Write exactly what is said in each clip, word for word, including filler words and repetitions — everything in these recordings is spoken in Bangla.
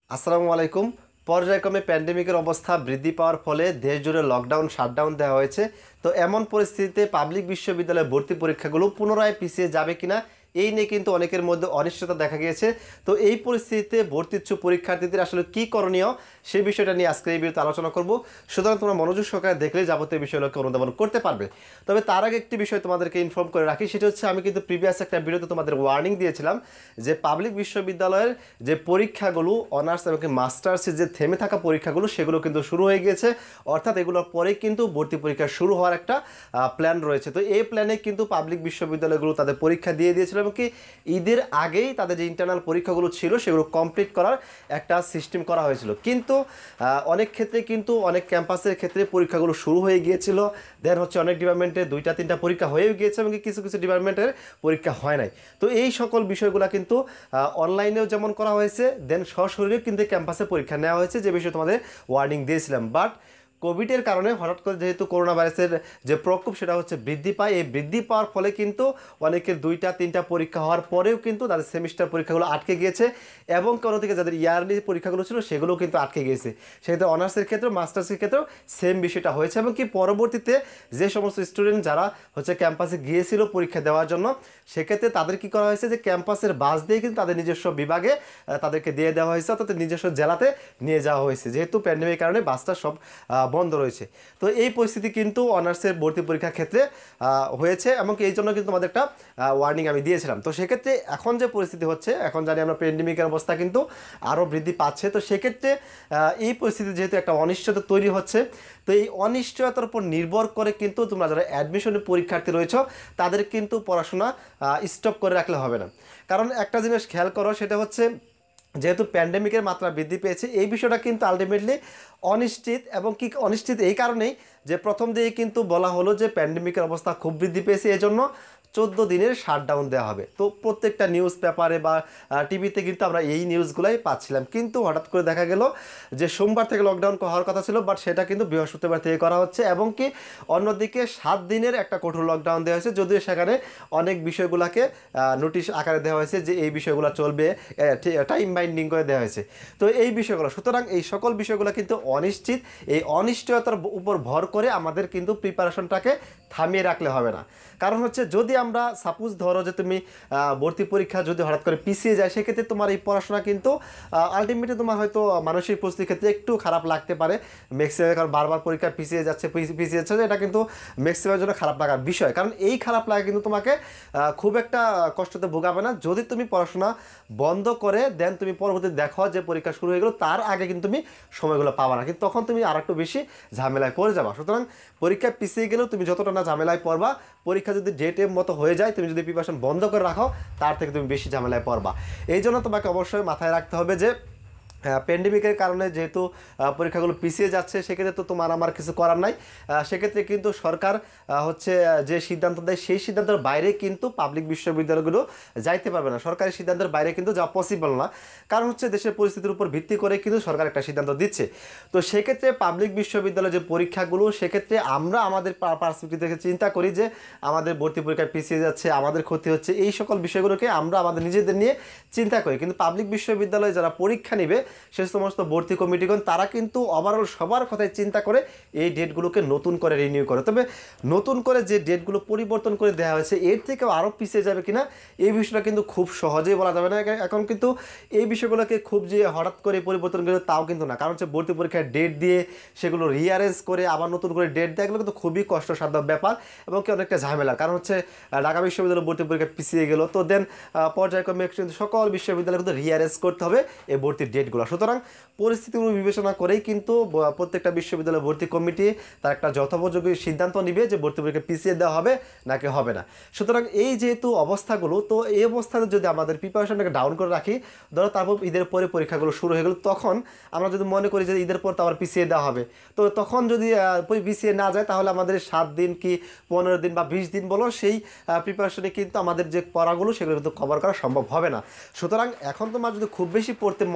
আসসালামু আলাইকুম। পর্যায়ক্রমে প্যান্ডেমিকের অবস্থা বৃদ্ধি পাওয়ার ফলে দেশ জুড়ে লকডাউন শাটডাউন দেওয়া হয়েছে। তো এমন পরিস্থিতিতে পাবলিক বিশ্ববিদ্যালয়ে ভর্তি পরীক্ষাগুলো পুনরায় পিছিয়ে যাবে কিনা এই নিয়ে কিন্তু অনেকের মধ্যে অনিশ্চয়তা দেখা গিয়েছে। তো এই পরিস্থিতিতে ভর্তি ইচ্ছুক পরীক্ষার্থীদের আসলে কী করণীয় সেই বিষয়টা নিয়ে আজকে এই ভিডিওতে আলোচনা করব। সুতরাং তোমরা মনোযোগ সহকারে দেখলে যাবতীয় বিষয়গুলোকে অনুধাবন করতে পারবে। তবে তার আগে একটি বিষয় তোমাদেরকে ইনফর্ম করে রাখি, সেটা হচ্ছে আমি কিন্তু প্রিভিয়াস একটা ভিডিওতে তোমাদের ওয়ার্নিং দিয়েছিলাম যে পাবলিক বিশ্ববিদ্যালয়ের যে পরীক্ষাগুলো অনার্স এবং মাস্টার্সের যে থেমে থাকা পরীক্ষাগুলো সেগুলো কিন্তু শুরু হয়ে গিয়েছে। অর্থাৎ এগুলোর পরেই কিন্তু ভর্তি পরীক্ষা শুরু হওয়ার একটা প্ল্যান রয়েছে। তো এই প্ল্যানে কিন্তু পাবলিক বিশ্ববিদ্যালয়গুলো তাদের পরীক্ষা দিয়ে দিয়েছিল এবং কি ঈদের আগেই তাদের যে ইন্টারনাল পরীক্ষাগুলো ছিল সেগুলো কমপ্লিট করার একটা সিস্টেম করা হয়েছিল। কিন্তু অনেক ক্ষেত্রে কিন্তু অনেক ক্যাম্পাসের ক্ষেত্রে পরীক্ষাগুলো শুরু হয়ে গিয়েছিল, দেন হচ্ছে অনেক ডিপার্টমেন্টে দুইটা তিনটা পরীক্ষা হয়েও গিয়েছে এবং কিছু কিছু ডিপার্টমেন্টের পরীক্ষা হয় নাই। তো এই সকল বিষয়গুলো কিন্তু অনলাইনেও যেমন করা হয়েছে, দেন সরাসরিও কিন্তু ক্যাম্পাসে পরীক্ষা নেওয়া হয়েছে, যে বিষয়ে তোমাদের ওয়ার্নিং দিয়েছিলাম। বাট কোভিডের কারণে হঠাৎ করে যেহেতু করোনা ভাইরাসের যে প্রকোপ সেটা হচ্ছে বৃদ্ধি পায়, এই বৃদ্ধি পাওয়ার ফলে কিন্তু অনেকের দুইটা তিনটা পরীক্ষা হওয়ার পরেও কিন্তু তাদের সেমিস্টার পরীক্ষাগুলো আটকে গিয়েছে এবং কোনো থেকে যাদের ইয়ারলি পরীক্ষাগুলো ছিল সেগুলোও কিন্তু আটকে গিয়েছে। সেক্ষেত্রে অনার্সের ক্ষেত্রেও মাস্টার্সের ক্ষেত্রেও সেম বিষয়টা হয়েছে এবং কি পরবর্তীতে যে সমস্ত স্টুডেন্ট যারা হচ্ছে ক্যাম্পাসে গিয়েছিল পরীক্ষা দেওয়ার জন্য, সেক্ষেত্রে তাদের কি করা হয়েছে যে ক্যাম্পাসের বাস দিয়ে কিন্তু তাদের নিজস্ব বিভাগে তাদেরকে দিয়ে দেওয়া হয়েছে, অর্থাৎ নিজস্ব জেলাতে নিয়ে যাওয়া হয়েছে, যেহেতু প্যান্ডেমিকের কারণে বাসটা সব বন্ধ রয়েছে। তো এই পরিস্থিতি কিন্তু অনার্সের ভর্তি পরীক্ষার ক্ষেত্রে হয়েছে এবং এই জন্য কিন্তু আমাদের একটা ওয়ার্নিং আমি দিয়েছিলাম। তো সেক্ষেত্রে এখন যে পরিস্থিতি হচ্ছে, এখন জানি আমরা প্যান্ডেমিকের অবস্থা কিন্তু আরও বৃদ্ধি পাচ্ছে। তো সেক্ষেত্রে এই পরিস্থিতি যেহেতু একটা অনিশ্চয়তা তৈরি হচ্ছে, তো এই অনিশ্চয়তার উপর নির্ভর করে কিন্তু তোমরা যারা অ্যাডমিশনের পরীক্ষার্থী রয়েছে তাদের কিন্তু পড়াশোনা স্টপ করে রাখলে হবে না। কারণ একটা জিনিস খেয়াল করো, সেটা হচ্ছে যেহেতু প্যান্ডেমিকের মাত্রা বৃদ্ধি পেয়েছে এই বিষয়টা কিন্তু আলটিমেটলি অনিশ্চিত। এবং কি অনিশ্চিত এই কারণেই যে প্রথম দিকে কিন্তু বলা হলো যে প্যান্ডেমিকের অবস্থা খুব বৃদ্ধি পেয়েছে, এই জন্য চোদ্দো দিনের শাটডাউন দেওয়া হবে। তো প্রত্যেকটা নিউজ পেপারে বা টিভিতে কিন্তু আমরা এই নিউজগুলাই পাচ্ছিলাম। কিন্তু হঠাৎ করে দেখা গেল যে সোমবার থেকে লকডাউন হওয়ার কথা ছিল, বাট সেটা কিন্তু বৃহস্পতিবার থেকে করা হচ্ছে এবং কি অন্যদিকে সাত দিনের একটা কঠোর লকডাউন দেওয়া হয়েছে, যদিও সেখানে অনেক বিষয়গুলোকে নোটিশ আকারে দেওয়া হয়েছে যে এই বিষয়গুলো চলবে, টাইম বাইন্ডিং করে দেওয়া হয়েছে। তো এই বিষয়গুলো, সুতরাং এই সকল বিষয়গুলো কিন্তু অনিশ্চিত। এই অনিশ্চয়তার উপর ভর করে আমাদের কিন্তু প্রিপারেশনটাকে থামিয়ে রাখলে হবে না। কারণ হচ্ছে যদি আমরা সাপোজ ধরো যে তুমি ভর্তি পরীক্ষা যদি হঠাৎ করে পিছিয়ে যায়, সেক্ষেত্রে তোমার এই পড়াশোনা কিন্তু আলটিমেটলি তোমার হয়তো মানসিক পরিস্থিতির ক্ষেত্রে একটু খারাপ লাগতে পারে ম্যাক্সিমাম। কারণ বারবার পরীক্ষা পিছিয়ে যাচ্ছে পিছিয়ে যাচ্ছে এটা কিন্তু ম্যাক্সিমামের জন্য খারাপ লাগার বিষয়। কারণ এই খারাপ লাগা কিন্তু তোমাকে খুব একটা কষ্টতে ভোগাবে না যদি তুমি পড়াশোনা বন্ধ করে দেন তুমি পরবর্তী দেখো যে পরীক্ষা শুরু হয়ে গেলো, তার আগে কিন্তু তুমি সময়গুলো পাবা না, কিন্তু তখন তুমি আর একটু বেশি ঝামেলায় পড়ে যাবা। সুতরাং পরীক্ষা পিছিয়ে গেলেও তুমি যতটা না ঝামেলায় পড়বা, পরীক্ষা যদি ডেট এর মতো হয়ে যায়, তুমি যদি প্রিপারেশন বন্ধ করে রাখো তার থেকে তুমি বেশি ঝামেলায় পড়বা। এই জন্য তোমাকে অবশ্যই মাথায় রাখতে হবে যে প্যান্ডেমিকের কারণে যেহেতু পরীক্ষাগুলো পিছিয়ে যাচ্ছে, সেক্ষেত্রে তো তোমার আমার কিছু করার নাই। সেক্ষেত্রে কিন্তু সরকার হচ্ছে যে সিদ্ধান্ত দেয় সেই সিদ্ধান্তের বাইরে কিন্তু পাবলিক বিশ্ববিদ্যালয়গুলো যাইতে পারবে না। সরকারি সিদ্ধান্তের বাইরে কিন্তু যাওয়া পসিবল না, কারণ হচ্ছে দেশের পরিস্থিতির উপর ভিত্তি করে কিন্তু সরকার একটা সিদ্ধান্ত দিচ্ছে। তো সেক্ষেত্রে পাবলিক বিশ্ববিদ্যালয়ের যে পরীক্ষাগুলো, সেক্ষেত্রে আমরা আমাদের পার্সপেক্টিভ থেকে চিন্তা করি যে আমাদের ভর্তি পরীক্ষা পিছিয়ে যাচ্ছে, আমাদের ক্ষতি হচ্ছে, এই সকল বিষয়গুলোকে আমরা আমাদের নিজেদের নিয়ে চিন্তা করি। কিন্তু পাবলিক বিশ্ববিদ্যালয়ে যারা পরীক্ষা নেবে সে সমস্ত ভর্তি কমিটিগণ তারা কিন্তু ওভারঅল সবার কথাই চিন্তা করে এই ডেটগুলোকে নতুন করে রিনিউ করে। তবে নতুন করে যে ডেটগুলো পরিবর্তন করে দেওয়া হয়েছে এর থেকেও আরও পিছিয়ে যাবে কিনা এই বিষয়টা কিন্তু খুব সহজেই বলা যাবে না। এখন কিন্তু এই বিষয়গুলোকে খুব যে হঠাৎ করে পরিবর্তন করে তাও কিন্তু না, কারণ হচ্ছে ভর্তি পরীক্ষার ডেট দিয়ে সেগুলো রিঅ্যারেঞ্জ করে আবার নতুন করে ডেট দেওয়া এগুলো কিন্তু খুবই কষ্টসাধ্য ব্যাপার এবং কি অনেকটা ঝামেলা। কারণ হচ্ছে ঢাকা বিশ্ববিদ্যালয় ভর্তি পরীক্ষা পিছিয়ে গেল, তো দেন পর্যায়ক্রমে সকল বিশ্ববিদ্যালয় কিন্তু রিঅ্যারেঞ্জ করতে হবে এই ভর্তির ডেটগুলো। সুতরাং পরিস্থিতিগুলো বিবেচনা করেই কিন্তু প্রত্যেকটা বিশ্ববিদ্যালয় ভর্তি কমিটি তার একটা যথোপযোগী সিদ্ধান্ত নিবে যে ভর্তি পরীক্ষা পিছিয়ে দেওয়া হবে নাকি হবে না। সুতরাং এই যেহেতু অবস্থাগুলো, তো এই অবস্থাতে যদি আমাদের প্রিপারেশনটাকে ডাউন করে রাখি, ধরো তারপর ঈদের পরে পরীক্ষাগুলো শুরু হয়ে গেল, তখন আমরা যদি মনে করি যে ঈদের পর তো আবার পিছিয়ে দেওয়া হবে, তো তখন যদি পিছিয়ে না যায় তাহলে আমাদের সাত দিন কি পনেরো দিন বা বিশ দিন বলো সেই প্রিপারেশনে কিন্তু আমাদের যে পড়াগুলো সেগুলো কিন্তু কভার করা সম্ভব হবে না। সুতরাং এখন তোমার যদি খুব বেশি পড়তে মন না চায়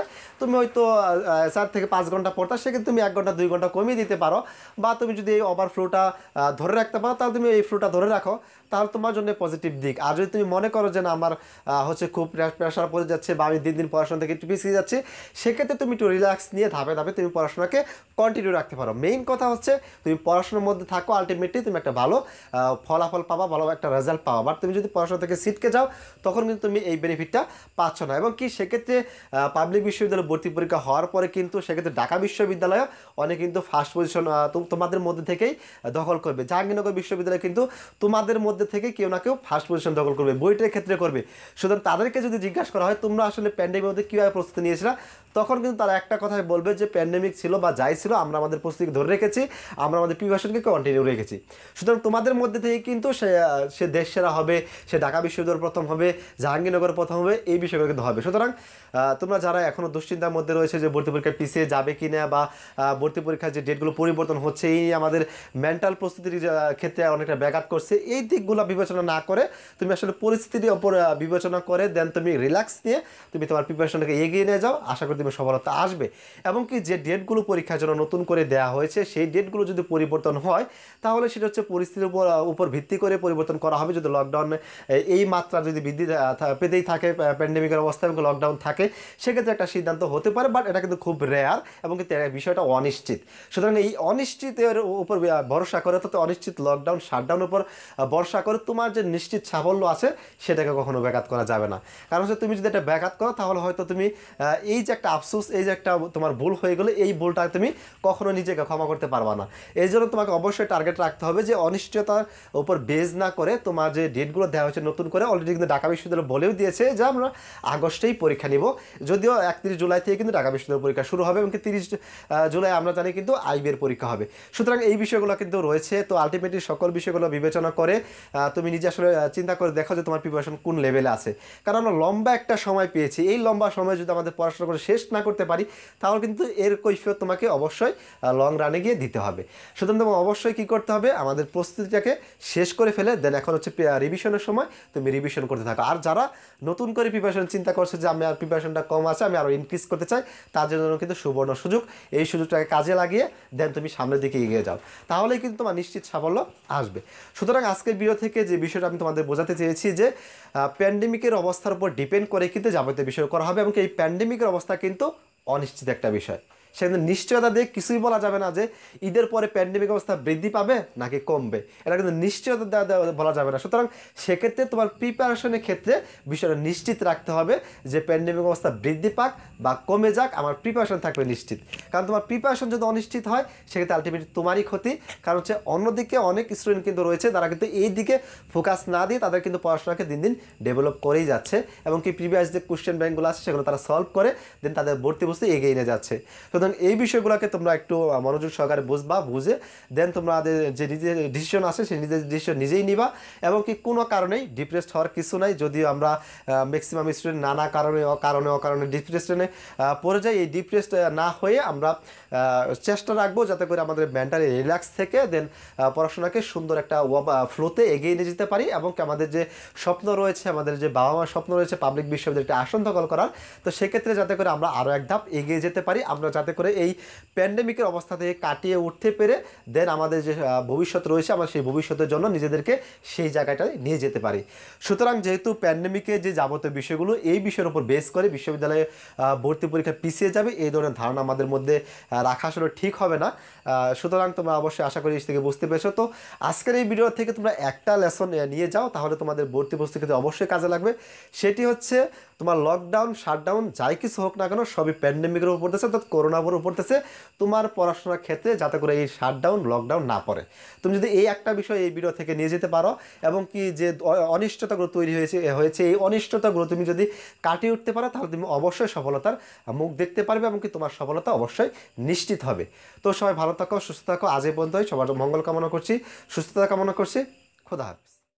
তুমি হয়তো চার থেকে পাঁচ ঘন্টা পড়তা, সেক্ষেত্রে তুমি এক ঘন্টা দুই ঘন্টা কমিয়ে দিতে পারো, বা তুমি যদি এই ওভারফ্লোটা ধরে রাখতে পারো তাহলে তুমি এই ফ্লোটা ধরে রাখো, তাহলে তোমার জন্য পজিটিভ দিক। আর যদি তুমি মনে করো যে না আমার হচ্ছে খুব প্রেশার পড়ে যাচ্ছে বা আমি দিন দিন পড়াশোনা থেকে একটু পিছিয়ে যাচ্ছি, সেক্ষেত্রে তুমি একটু রিল্যাক্স নিয়ে ধাপে ধাপে তুমি পড়াশোনাকে কন্টিনিউ রাখতে পারো। মেইন কথা হচ্ছে তুমি পড়াশোনার মধ্যে থাকো, আলটিমেটলি তুমি একটা ভালো ফলাফল পাবা, ভালো একটা রেজাল্ট পাবা। বাট তুমি যদি পড়াশোনা থেকে সিটকে যাও তখন কিন্তু তুমি এই বেনিফিটটা পাচ্ছ না। এবং কি সেক্ষেত্রে পাবলিক বিশ্ববিদ্যালয় ভর্তি পরীক্ষা হওয়ার পরে কিন্তু সেক্ষেত্রে ঢাকা বিশ্ববিদ্যালয় অনেক কিন্তু ফার্স্ট পজিশন তোমাদের মধ্যে থেকেই দখল করবে। জাহাঙ্গীরনগর বিশ্ববিদ্যালয় কিন্তু তোমাদের মধ্যে থেকে কেউ না কেউ ফার্স্ট পজিশন দখল করবে, বইটার ক্ষেত্রে করবে। সুতরাং তাদেরকে যদি জিজ্ঞাসা করা হয় তোমরা আসলে প্যান্ডেমিকের মধ্যে কীভাবে প্রস্তুতি নিয়েছিলা, তখন কিন্তু তারা একটা কথাই বলবে যে প্যান্ডেমিক ছিল বা যাই ছিল আমরা আমাদের প্রস্তুতি ধরে রেখেছি, আমরা আমাদের প্রিপারেশনকে কন্টিনিউ রেখেছি। সুতরাং তোমাদের মধ্যে থেকে কিন্তু সে সে দেশ সেরা হবে, সে ঢাকা বিশ্ববিদ্যালয় প্রথম হবে, জাহাঙ্গীরনগর প্রথম হবে, এই বিষয়গুলো কিন্তু হবে। সুতরাং তোমরা যারা এখনও দুশ্চিন্তার মধ্যে রয়েছে যে ভর্তি পরীক্ষা পিছিয়ে যাবে কি না, বা ভর্তি পরীক্ষার যে ডেটগুলো পরিবর্তন হচ্ছে এই আমাদের মেন্টাল প্রস্তুতির ক্ষেত্রে অনেকটা ব্যাঘাত করছে, এই দিকগুলো বিবেচনা না করে তুমি আসলে পরিস্থিতির ওপর বিবেচনা করে দেন তুমি রিল্যাক্স নিয়ে তুমি তোমার প্রিপারেশনটাকে এগিয়ে নিয়ে যাও, আশা করি তুমি সফলতা আসবে। এবং কি যে ডেটগুলো পরীক্ষার জন্য নতুন করে দেওয়া হয়েছে সেই ডেটগুলো যদি পরিবর্তন হয় তাহলে সেটা হচ্ছে পরিস্থিতির উপর উপর ভিত্তি করে পরিবর্তন করা হবে। যদি লকডাউন এই মাত্রা যদি বৃদ্ধি পেতেই থাকে, প্যান্ডেমিকের অবস্থা এবং লকডাউন থাকে, সেক্ষেত্রে একটা সিদ্ধান্ত হতে পারে, বাট এটা কিন্তু খুব রেয়ার এবং কিন্তু বিষয়টা অনিশ্চিত। সুতরাং এই অনিশ্চিতের উপর ভরসা করে, অর্থাৎ অনিশ্চিত লকডাউন শাটডাউনের উপর ভরসা করে তোমার যে নিশ্চিত সাফল্য আছে সেটাকে কখনো ব্যাঘাত করা যাবে না। কারণ হচ্ছে তুমি যদি এটা ব্যাঘাত করো তাহলে হয়তো তুমি এই যে একটা আফসোস, এই যে একটা তোমার ভুল হয়ে গেলে এই ভুলটা তুমি কখনো নিজেকে ক্ষমা করতে পারবা না। এই জন্য তোমাকে অবশ্যই টার্গেট রাখতে হবে যে অনিশ্চয়তার উপর বেজ না করে তোমার যে ডেটগুলো দেওয়া হয়েছে নতুন করে, অলরেডি কিন্তু ঢাকা বিশ্ববিদ্যালয় বলেও দিয়েছে যে আমরা আগস্টেই পরীক্ষা নিব, যদিও একত্রিশ জুলাই থেকে কিন্তু ঢাকা বিশ্ববিদ্যালয় পরীক্ষা শুরু হবে এবং তিরিশ জুলাই আমরা জানি কিন্তু আইবির পরীক্ষা হবে। সুতরাং এই বিষয়গুলো কিন্তু রয়েছে। তো আলটিমেটলি সকল বিষয়গুলো বিবেচনা করে তুমি নিজে আসলে চিন্তা করে দেখো যে তোমার প্রিপারেশন কোন লেভেলে আছে। কারণ আমরা লম্বা একটা সময় পেয়েছি, এই লম্বা সময় যদি আমাদের পড়াশোনা করে শেষ না করতে পারি তাহলে কিন্তু এর কৈফিয়ত তোমাকে অবশ্যই লং রানে গিয়ে দিতে হবে। সুতরাং তোমাকে অবশ্যই কী করতে হবে, আমাদের প্রস্তুতিটাকে শেষ করে ফেলে দেন এখন হচ্ছে রিভিশনের সময় তুমি রিভিশন করতে থাকো। আর যারা নতুন করে প্রিপারেশন চিন্তা করছে যে আমি আর প্রিপারেশনটা কম আছে, আমি আরও ইনক্রিজ করতে চাই, তাদের জন্য কিন্তু সুবর্ণ সুযোগ। এই সুযোগটাকে কাজে লাগিয়ে দেন তুমি সামনের দিকে এগিয়ে যাও, তাহলেই কিন্তু তোমার নিশ্চিত সাফল্য আসবে। সুতরাং আজকের ভিডিও থেকে যে বিষয়টা আমি তোমাদের বোঝাতে চেয়েছি যে প্যান্ডেমিকের অবস্থার উপর ডিপেন্ড করে কিন্তু যাবতীয় বিষয় করা হবে, এবং এই প্যান্ডেমিকের অবস্থা কিন্তু অনিশ্চিত একটা বিষয়। সেখানে নিশ্চয়তা দিয়ে কিছুই বলা যাবে না যে ঈদের পরে প্যান্ডেমিক অবস্থা বৃদ্ধি পাবে নাকি কমবে, এটা কিন্তু নিশ্চয়তা দেওয়া বলা যাবে না। সুতরাং সেক্ষেত্রে তোমার প্রিপারেশনের ক্ষেত্রে বিষয়টা নিশ্চিত রাখতে হবে যে প্যান্ডেমিক অবস্থা বৃদ্ধি পাক বা কমে যাক, আমার প্রিপারেশন থাকবে নিশ্চিত। কারণ তোমার প্রিপারেশন যদি অনিশ্চিত হয় সেক্ষেত্রে আলটিমেটলি তোমারই ক্ষতি। কারণ হচ্ছে অন্যদিকে অনেক স্টুডেন্ট কিন্তু রয়েছে তারা কিন্তু এই দিকে ফোকাস না দিয়ে তাদের কিন্তু পড়াশোনাকে দিন দিন ডেভেলপ করেই যাচ্ছে, এবং কি প্রিভিয়াস যে কোশ্চেন ব্যাঙ্কগুলো আছে সেগুলো তারা সলভ করে দেন তাদের ভর্তি বস্তু এগিয়ে নিয়ে যাচ্ছে। সুতরাং এই বিষয়গুলোকে তোমরা একটু মনোযোগ সহকারে বুঝবা, বুঝে দেন তোমাদের যে নিজের ডিসিশন আছে সেই নিজের ডিসিশন নিজেই নিবা, এবং কি কোনো কারণেই ডিপ্রেসড হওয়ার কিছু নাই। যদিও আমরা ম্যাক্সিমাম স্টুডেন্ট নানা কারণে অকারণে অকারণে ডিপ্রেশনে পড়ে যাই, এই ডিপ্রেসড না হয়ে আমরা চেষ্টা রাখবো যাতে করে আমাদের মেন্টালি রিল্যাক্স থেকে দেন পড়াশোনাকে সুন্দর একটা ফ্লোতে এগিয়ে নিয়ে যেতে পারি, এবং আমাদের যে স্বপ্ন রয়েছে, আমাদের যে বাবা মার স্বপ্ন রয়েছে পাবলিক বিশ্ববিদ্যালয়ে একটা আসন দখল করার, তো সেক্ষেত্রে যাতে করে আমরা আরও এক ধাপ এগিয়ে যেতে পারি, আমরা যাতে করে এই প্যান্ডেমিকের অবস্থা থেকে কাটিয়ে উঠতে পেরে দেন আমাদের যে ভবিষ্যৎ রয়েছে আমরা সেই ভবিষ্যতের জন্য নিজেদেরকে সেই জায়গাটায় নিয়ে যেতে পারি। সুতরাং যেহেতু প্যান্ডেমিকের যে যাবতীয় বিষয়গুলো এই বিষয়ের উপর বেস করে বিশ্ববিদ্যালয়ে ভর্তি পরীক্ষা পিছিয়ে যাবে এই ধরনের ধারণা আমাদের মধ্যে রাখা আসলে ঠিক হবে না। সুতরাং তোমরা অবশ্যই আশা করি এর থেকে বুঝতে পেরেছো। তো আজকের এই ভিডিও থেকে তোমরা একটা লেসন নিয়ে যাও, তাহলে তোমাদের ভর্তি প্রস্তুতিতে অবশ্যই কাজে লাগবে। সেটি হচ্ছে তোমার লকডাউন শাটডাউন যাই কিছু হোক না কেন সবই প্যান্ডেমিকের উপর পড়তেছে, অর্থাৎ করোনার উপর পড়তেছে তোমার পড়াশোনার ক্ষেত্রে, যাতে করে এই শাটডাউন লকডাউন না পড়ে। তুমি যদি এই একটা বিষয় এই ভিডিও থেকে নিয়ে যেতে পারো, এবং কি যে অনিশ্চয়তাগুলো তৈরি হয়েছে হয়েছে এই অনিশ্চয়তাগুলো তুমি যদি কাটিয়ে উঠতে পারো তাহলে তুমি অবশ্যই সফলতার মুখ দেখতে পারবে, এবং কি তোমার সফলতা অবশ্যই নিশ্চিত হবে। তো সবাই ভালো থাকো, সুস্থ থাকো। আজ এই পর্যন্তই, সবার মঙ্গল কামনা করছি, সুস্থতা কামনা করছি। খোদা হাফেজ।